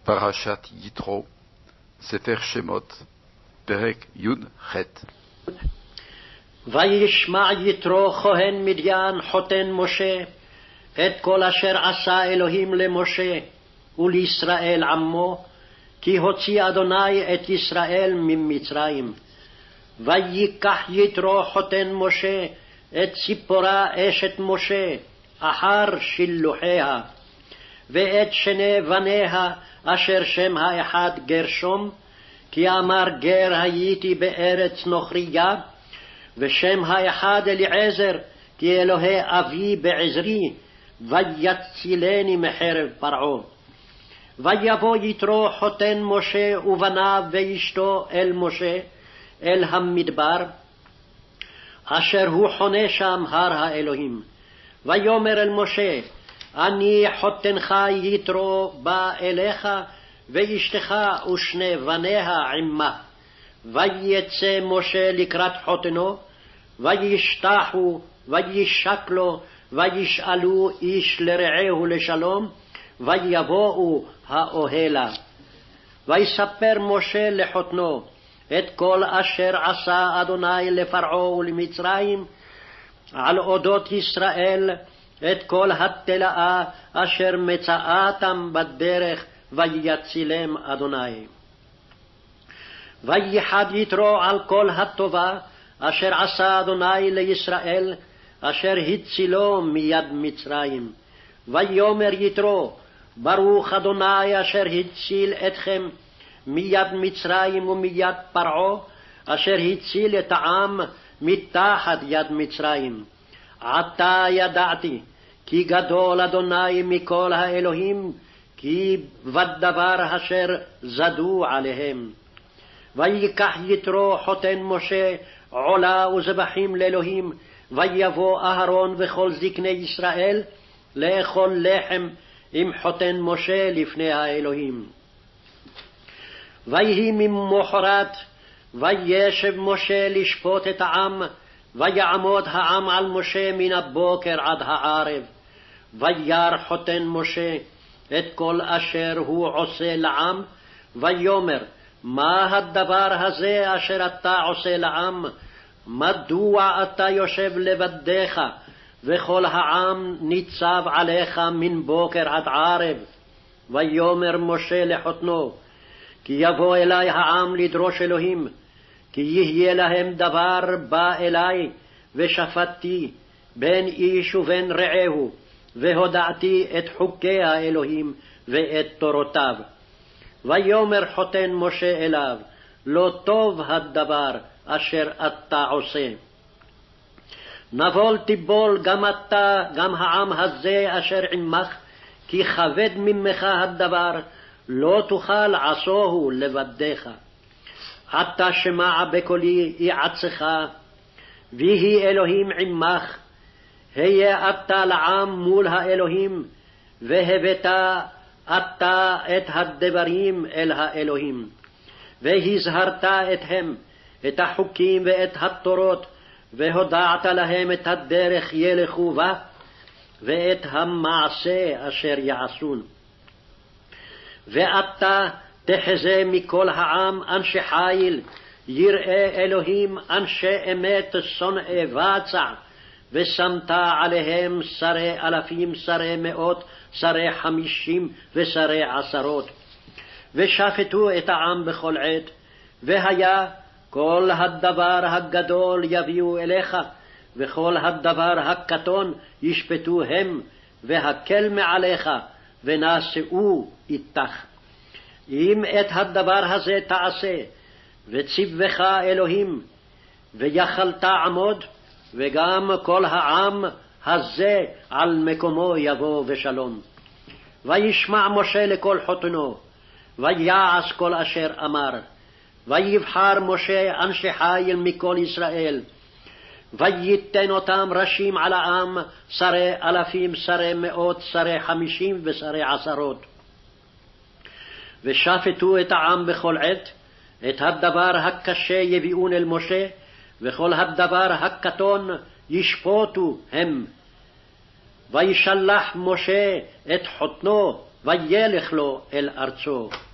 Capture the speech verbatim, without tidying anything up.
פרשת יתרו, ספר שמות, פרק י"ח. וישמע יתרו כהן מדיין חותן משה את כל אשר עשה אלוהים למשה ולישראל עמו, כי הוציא אדוני את ישראל ממצרים. ויקח יתרו חותן משה את ציפורה אשת משה אחר שילוחיה, ואת שני בניה אשר שם האחד גרשום, כי אמר גר הייתי בארץ נוכריה, ושם האחד אליעזר, כי אלוהי אבי בעזרי, ויצילני מחרב פרעה. ויבוא יתרו חותן משה ובניו ואשתו אל משה אל המדבר, אשר הוא חונה שם הר האלוהים. ויאמר אל משה, אני חותנך יתרו בא אליך, ואשתך ושני בניה עמה. ויצא משה לקראת חותנו, וישתחו, וישקלו, וישאלו איש לרעהו לשלום, ויבואו האוהלה. ויספר משה לחותנו את כל אשר עשה אדוני לפרעה ולמצרים, על אודות ישראל, את כל התלאה אשר מצאתם בדרך, ויצילם אדוני. וייחד יתרו על כל הטובה אשר עשה אדוני לישראל, אשר הצילו מיד מצרים. ויאמר יתרו, ברוך אדוני אשר הציל אתכם מיד מצרים ומיד פרעה, אשר הציל את העם מתחת יד מצרים. עתה ידעתי כי גדול אדוני מכל האלוהים, כי בדבר אשר זדו עליהם. ויקח יתרו חותן משה עולה וזבחים לאלוהים, ויבוא אהרון וכל זקני ישראל לאכול לחם עם חותן משה לפני האלוהים. ויהי ממחרת, וישב משה לשפוט את העם, ויעמוד העם על משה מן הבוקר עד הערב. וירא חותן משה את כל אשר הוא עושה לעם, ויאמר, מה הדבר הזה אשר אתה עושה לעם? מדוע אתה יושב לבדך, וכל העם ניצב עליך מן בוקר עד ערב? ויאמר משה לחותנו, כי יבוא אלי העם לדרוש אלוהים, כי יהיה להם דבר בא אלי, ושפטתי בין איש ובין רעהו, והודעתי את חוקי האלוהים ואת תורותיו. ויאמר חותן משה אליו, לא טוב הדבר אשר אתה עושה. נבול תיבול גם אתה, גם העם הזה אשר עמך, כי כבד ממך הדבר, לא תוכל עשוהו לבדך. עתה שמע בקולי יעצך, ויהי אלוהים עמך. היה אתה לעם מול האלוהים, והבאת אתה את הדברים אל האלוהים. והזהרת אתהם את החוקים ואת התורות, והודעת להם את הדרך ילכו בה, ואת המעשה אשר יעשון. ואתה תחזה מכל העם אנשי חיל, יראי אלוהים אנשי אמת שונאי בצע, ושמת עליהם שרי אלפים, שרי מאות, שרי חמישים ושרי עשרות. ושפטו את העם בכל עת, והיה כל הדבר הגדול יביאו אליך, וכל הדבר הקטון ישפטו הם, והקל מעליך, ונשאו איתך. אם את הדבר הזה תעשה, וציווך אלוהים, ויכלת עמוד, וגם כל העם הזה על מקומו יבוא בשלום. וישמע משה לכל חותנו, ויעש כל אשר אמר. ויבחר משה אנשי חיל מכל ישראל, וייתן אותם ראשים על העם, שרי אלפים, שרי מאות, שרי חמישים ושרי עשרות. ושפטו את העם בכל עת, את הדבר הקשה יביאון אל משה, וכל הדבר הקטון ישפוטו הם. וישלח משה את חותנו וילך לו אל ארצו.